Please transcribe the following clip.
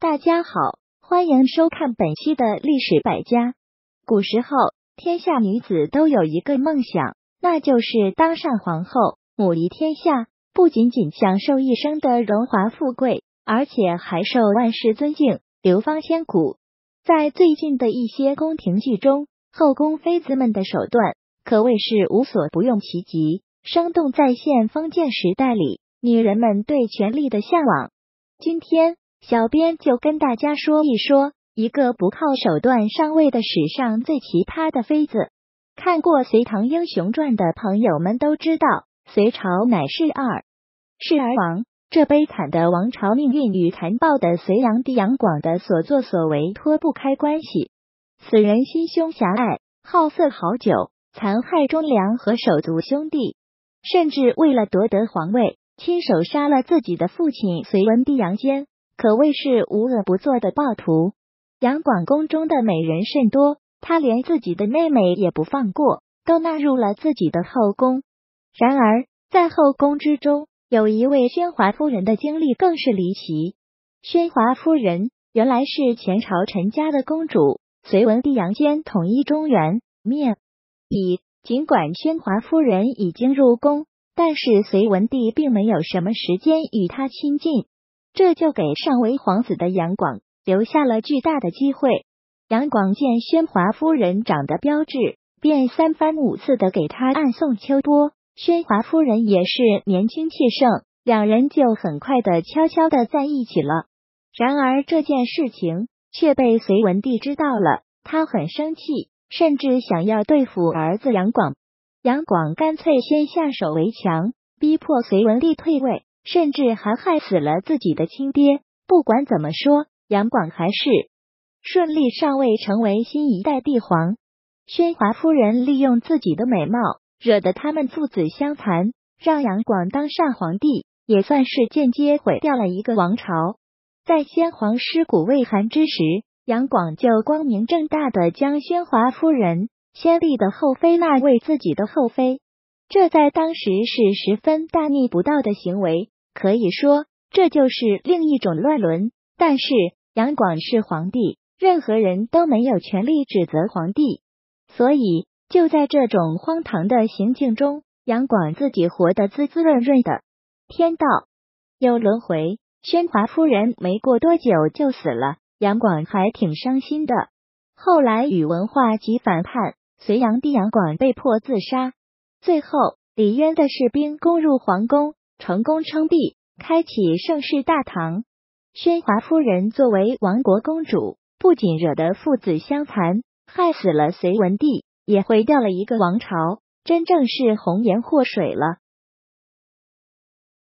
大家好，欢迎收看本期的历史百家。古时候，天下女子都有一个梦想，那就是当上皇后，母仪天下，不仅仅享受一生的荣华富贵，而且还受万世尊敬，流芳千古。在最近的一些宫廷剧中，后宫妃子们的手段可谓是无所不用其极，生动再现封建时代里女人们对权力的向往。今天小编就跟大家说一说一个不靠手段上位的史上最奇葩的妃子。看过《隋唐英雄传》的朋友们都知道，隋朝乃是世而亡，这悲惨的王朝命运与残暴的隋炀帝杨广的所作所为脱不开关系。此人心胸狭隘，好色好酒，残害忠良和手足兄弟，甚至为了夺得皇位，亲手杀了自己的父亲隋文帝杨坚，可谓是无恶不作的暴徒。杨广宫中的美人甚多，他连自己的妹妹也不放过，都纳入了自己的后宫。然而在后宫之中，有一位宣华夫人的经历更是离奇。宣华夫人原来是前朝陈家的公主，隋文帝杨坚统一中原，尽管宣华夫人已经入宫，但是隋文帝并没有什么时间与她亲近，这就给尚为皇子的杨广留下了巨大的机会。杨广见宣华夫人长得标致，便三番五次的给她暗送秋波。宣华夫人也是年轻气盛，两人就很快的悄悄的在一起了。然而这件事情却被隋文帝知道了，他很生气，甚至想要对付儿子杨广。杨广干脆先下手为强，逼迫隋文帝退位，甚至还害死了自己的亲爹。不管怎么说，杨广还是顺利上位，成为新一代帝皇。宣华夫人利用自己的美貌，惹得他们父子相残，让杨广当上皇帝，也算是间接毁掉了一个王朝。在先皇尸骨未寒之时，杨广就光明正大的将宣华夫人先帝的后妃纳为自己的后妃，这在当时是十分大逆不道的行为，可以说这就是另一种乱伦。但是杨广是皇帝，任何人都没有权利指责皇帝，所以就在这种荒唐的行径中，杨广自己活得滋滋润润的。天道有轮回，宣华夫人没过多久就死了，杨广还挺伤心的。后来宇文化及反叛，隋炀帝杨广被迫自杀。最后李渊的士兵攻入皇宫，成功称帝，开启盛世大唐。宣华夫人作为亡国公主，不仅惹得父子相残，害死了隋文帝，也毁掉了一个王朝，真正是红颜祸水了。